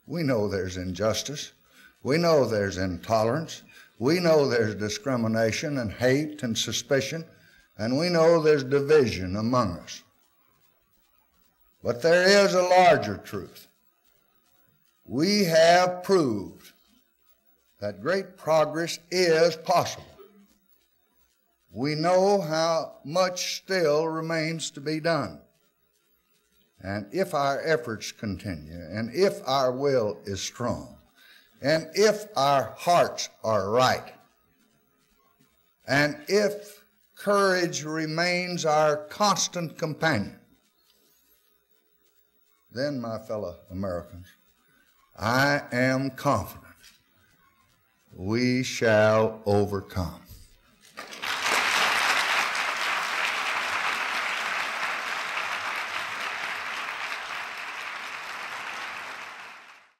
We know there's injustice. We know there's intolerance. We know there's discrimination and hate and suspicion, and we know there's division among us. But there is a larger truth. We have proved that great progress is possible. We know how much still remains to be done. And if our efforts continue, and if our will is strong, and if our hearts are right, and if courage remains our constant companion, then, my fellow Americans, I am confident we shall overcome.